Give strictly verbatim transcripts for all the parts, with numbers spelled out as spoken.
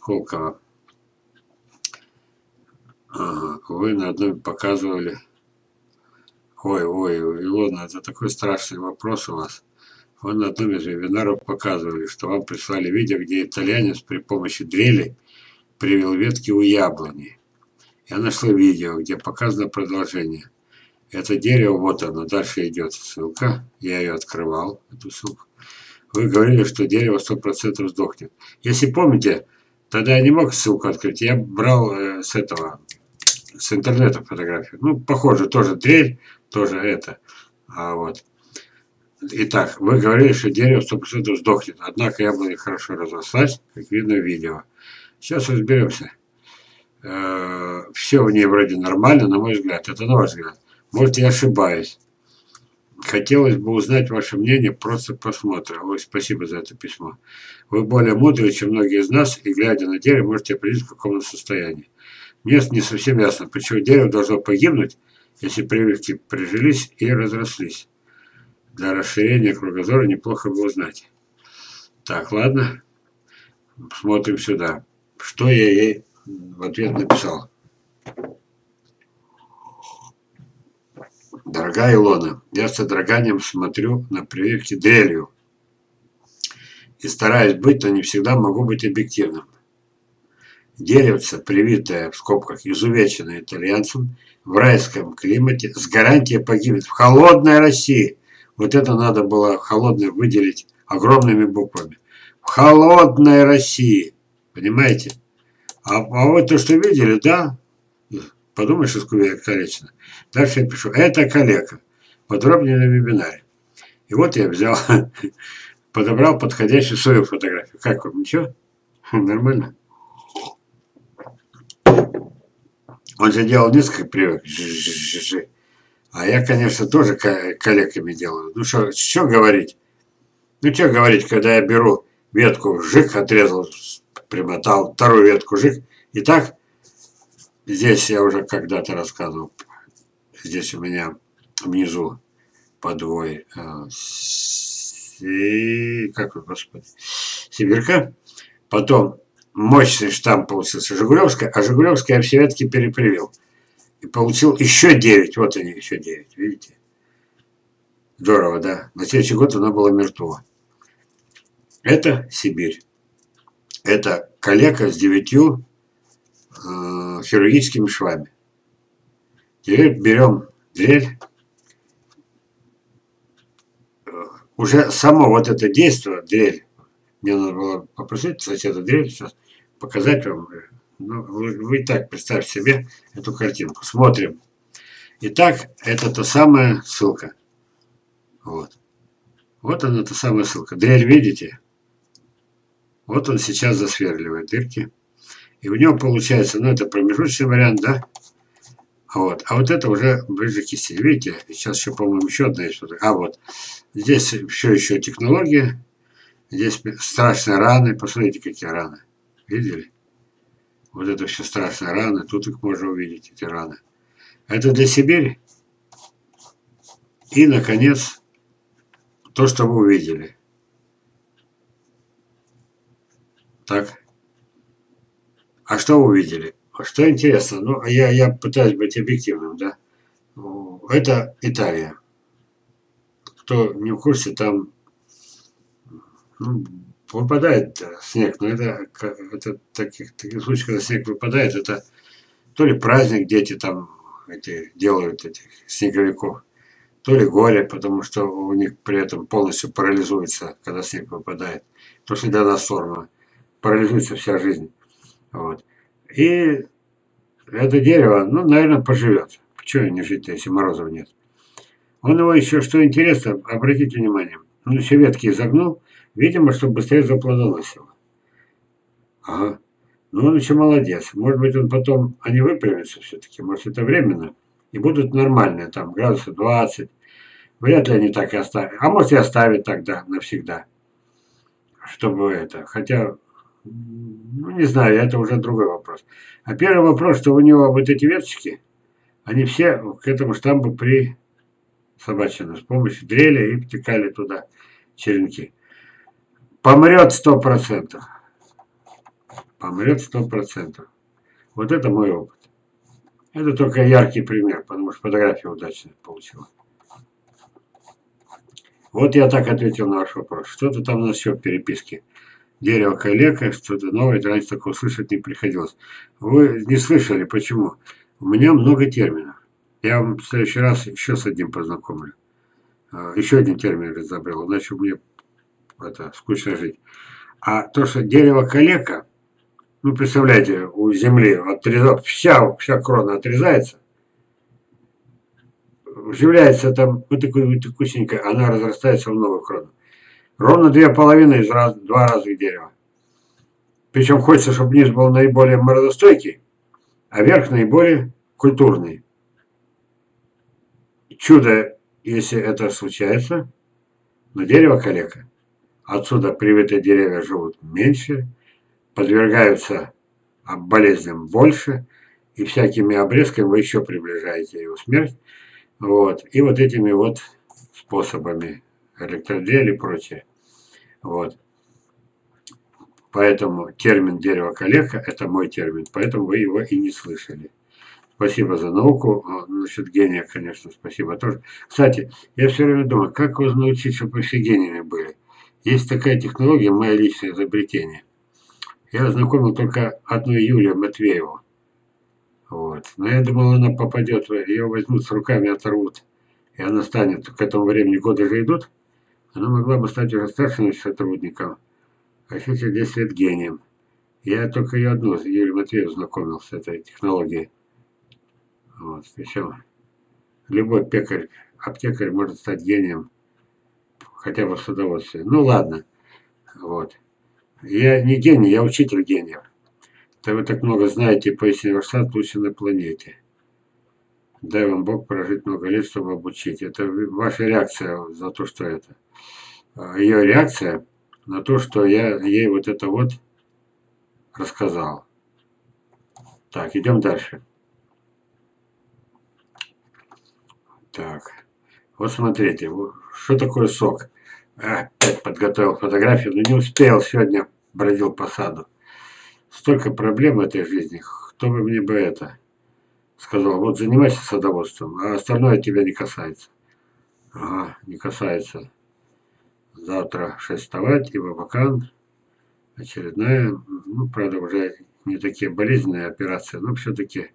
Сколково. Ага, вы на одном показывали. Ой, ой, Илона, это такой страшный вопрос у вас. Вы на одном из вебинаров показывали, что вам прислали видео, где итальянец при помощи дрели привел ветки у яблони. Я нашла видео, где показано продолжение. Это дерево, вот оно, дальше идет ссылка. Я ее открывал, эту ссылку. Вы говорили, что дерево сто процентов сдохнет. Если помните, тогда я не мог ссылку открыть. Я брал э, с этого, с интернета фотографию. Ну, похоже, тоже дрель, тоже это. А вот. Итак, вы говорили, что дерево сто процентов сдохнет. Однако яблоня хорошо разрослась, как видно в видео. Сейчас разберемся. Э, все в ней вроде нормально, на мой взгляд. Это на ваш взгляд. Может, я ошибаюсь. Хотелось бы узнать ваше мнение просто просмотра. Ой, спасибо за это письмо. Вы более мудрые, чем многие из нас, и глядя на дерево, можете определить, в каком оно состоянии. Мне не совсем ясно, почему дерево должно погибнуть, если прививки прижились и разрослись. Для расширения кругозора неплохо бы узнать. Так, ладно. Смотрим сюда. Что я ей в ответ написал. Дорогая Илона, я с содроганием смотрю на прививки дрелью. И стараюсь быть, но не всегда могу быть объективным. Деревце, привитое в скобках, изувеченное итальянцем, в райском климате, с гарантией погибнет в холодной России. Вот это надо было холодное выделить огромными буквами. В холодной России. Понимаете? А, а вот то, что видели, да, подумаешь, что калечено. Дальше я пишу, это калека. Подробнее на вебинаре. И вот я взял, подобрал подходящую свою фотографию. Как вам, ничего? Нормально? Он же делал несколько прививок. А я, конечно, тоже калеками делаю. Ну что, что говорить? Ну что говорить, когда я беру ветку, жик, отрезал, примотал, вторую ветку, жик. И так, здесь я уже когда-то рассказывал. Здесь у меня внизу подвой. И, как вы, господи, сибирка. Потом мощный штамм получился Жигулевская, а Жигулевская я все ветки перепривил. И получил еще девять. Вот они, еще девять, видите? Здорово, да? На следующий год она была мертва. Это Сибирь. Это калека с девятью э, хирургическими швами. Теперь берем дрель. Уже само вот это действие, дрель, мне надо было попросить соседа дрель сейчас показать вам. Ну, вы, вы и так представьте себе эту картинку. Смотрим. Итак, это та самая ссылка. Вот. Вот она, та самая ссылка. Дрель, видите? Вот он сейчас засверливает дырки. И у него получается, ну, это промежуточный вариант, да? Вот. А вот это уже ближе к кисти. Видите? Сейчас еще, по-моему, еще одна есть. А вот. Здесь все еще технология. Здесь страшные раны. Посмотрите, какие раны. Видели? Вот это все страшные раны. Тут их можно увидеть, эти раны. Это для Сибири. И, наконец, то, что вы увидели. Так. А что вы увидели? Что интересно? Ну, я, я пытаюсь быть объективным, да? Это Италия. Кто не в курсе, там ну, выпадает снег. Но это, это таких, таких случаев, когда снег выпадает, это то ли праздник, дети там эти, делают этих снеговиков, то ли горе, потому что у них при этом полностью парализуется, когда снег выпадает. То, что для нас форма. Парализуется вся жизнь. Вот. И это дерево, ну, наверное, поживет. Почему не жить-то, если морозов нет? Он его еще, что интересно, обратите внимание, он все ветки изогнул, видимо, чтобы быстрее заплодоносило. Ага. Ну, он еще молодец. Может быть, он потом, они выпрямятся все-таки, может, это временно, и будут нормальные, там, градусов двадцать. Вряд ли они так и оставят. А может, и оставят тогда навсегда. Чтобы это, хотя, ну, не знаю, это уже другой вопрос. А первый вопрос, что у него вот эти веточки, они все к этому штампу присобачены с помощью дрели и втекали туда черенки. Помрет сто процентов. помрет сто процентов. Вот это мой опыт. Это только яркий пример, потому что фотография удачная получилась. Вот я так ответил на ваш вопрос. Что-то там у нас еще в переписке. Дерево калека, что-то новое, раньше такого слышать не приходилось. Вы не слышали, почему? У меня много терминов. Я вам в следующий раз еще с одним познакомлю. Еще один термин разобрал, иначе мне это, скучно жить. А то, что дерево калека, ну, представляете, у земли отрезав, вся, вся крона отрезается, вживляется там вот такой вот кусенькая, она разрастается в новую крону. Ровно две половины из раз, два разных дерева. Причем хочется, чтобы низ был наиболее морозостойкий, а верх наиболее культурный. Чудо, если это случается, но дерево калека. Отсюда привитые деревья живут меньше, подвергаются болезням больше, и всякими обрезками вы еще приближаете его смерть. Вот. И вот этими вот способами, электродель и прочее. Вот. Поэтому термин дерево калека – это мой термин, поэтому вы его и не слышали. Спасибо за науку. Насчет гения, конечно, спасибо тоже. Кстати, я все время думаю, как вас научить, чтобы вы все гениями были. Есть такая технология, мое личное изобретение. Я знакомил только одну Юлию Матвееву. Вот. Но я думал, она попадет, ее возьмут с руками, оторвут. И она станет, к этому времени годы же идут, она могла бы стать уже старшим сотрудником, а еще через десять лет гением. Я только ее одну, Юлию Матвееву, знакомил с этой технологией. Вот. Причем любой пекарь, аптекарь может стать гением, хотя бы в садоводстве. Ну ладно. Вот. Я не гений, я учитель гениев. Да вы так много знаете, пояснил ваш сад лучше на планете. Дай вам Бог прожить много лет, чтобы обучить. Это ваша реакция за то, что это. Ее реакция на то, что я ей вот это вот рассказал. Так, идем дальше. Так, вот смотрите, что такое сок. Опять подготовил фотографию, но не успел, сегодня бродил по саду. Столько проблем в этой жизни, кто бы мне бы это сказал, вот занимайся садоводством, а остальное тебя не касается. Ага, не касается. Завтра в шесть вставать, и Вабакан, очередная, ну, правда, уже не такие болезненные операции, но все-таки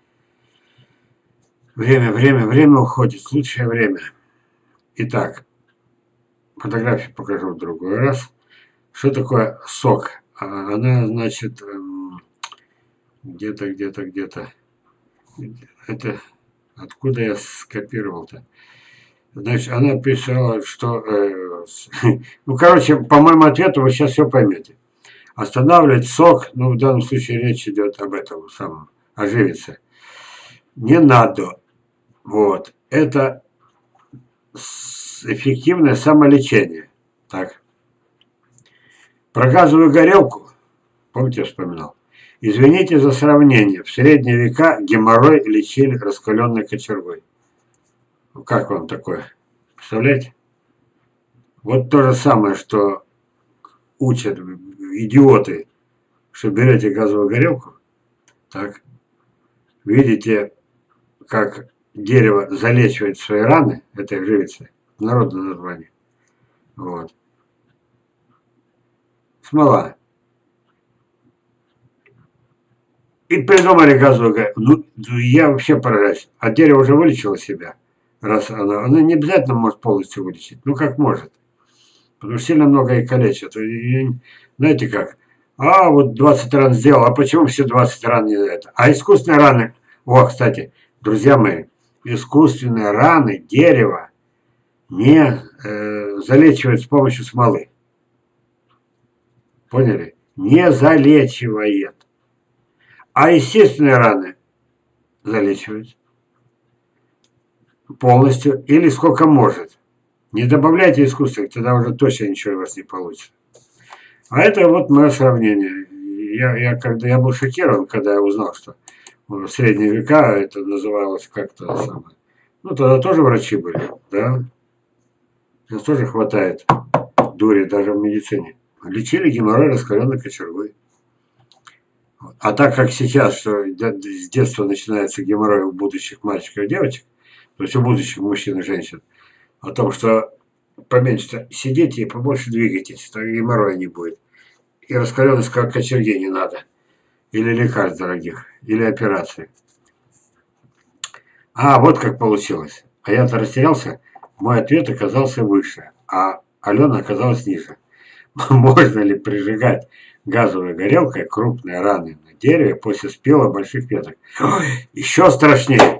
время, время, время уходит, лучшее время. Итак, фотографию покажу в другой раз. Что такое сок? Она, значит, где-то, где-то, где-то. Это откуда я скопировал-то? Значит, она писала, что... Э, ну, короче, по моему ответу вы сейчас все поймете. Останавливать сок, ну, в данном случае речь идет об этом самом, о живице. Не надо. Вот. Это эффективное самолечение. Так. Про газовую горелку, помните, я вспоминал? Извините за сравнение. В средние века геморрой лечили раскаленной кочергой. Как вам такое? Представляете? Вот то же самое, что учат идиоты, что берете газовую горелку, так, видите, как дерево залечивает свои раны, этой живицы, народное название. Вот. Смола. И придумали газовую горелку. Ну, я вообще поражаюсь. А дерево уже вылечило себя. Раз оно, оно не обязательно может полностью вылечить. Ну, как может. Потому что сильно много и калечат. И, знаете как? А, вот двадцать ран сделал. А почему все двадцать ран не это? А искусственные раны... О, кстати, друзья мои, искусственные раны дерева не э, залечивают с помощью смолы. Поняли? Не залечивает. А естественные раны залечивают полностью или сколько может. Не добавляйте искусственных, тогда уже точно ничего у вас не получится. А это вот мое сравнение. Я, я, когда, я был шокирован, когда я узнал, что в средние века это называлось как-то самое. Ну, тогда тоже врачи были, да? Сейчас тоже хватает дури даже в медицине. Лечили геморрой раскаленной кочергой. А так как сейчас, что с детства начинается геморрой у будущих мальчиков и девочек, то есть у будущих мужчин и женщин, о том, что поменьше сидите и побольше двигайтесь, так геморроя не будет. И раскаленность как кочерги не надо. Или лекарств дорогих, или операции. А, вот как получилось. А я-то растерялся. Мой ответ оказался выше, а Алена оказалась ниже. Можно ли прижигать газовой горелкой крупные раны на дереве после спила больших веток? Ой, еще страшнее.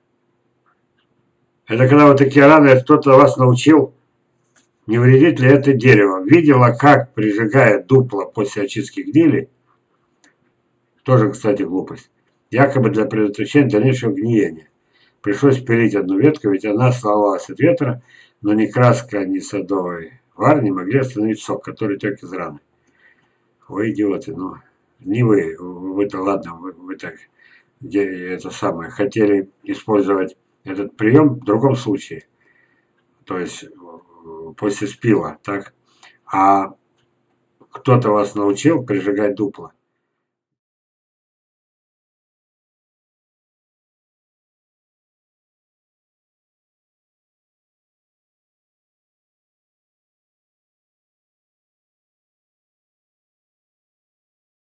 Это когда вот такие раны, кто-то вас научил, не вредит ли это дерево. Видела, как прижигает дупло после очистки гнили. Тоже, кстати, глупость. Якобы для предотвращения дальнейшего гниения. Пришлось пилить одну ветку, ведь она сломалась от ветра, но ни краска, ни садовый вар не могли остановить сок, который тек из раны. Ой, идиоты, ну, не вы, вы-то ладно, вы, вы так, это самое, хотели использовать этот прием в другом случае, то есть после спила, так, а кто-то вас научил прижигать дупло.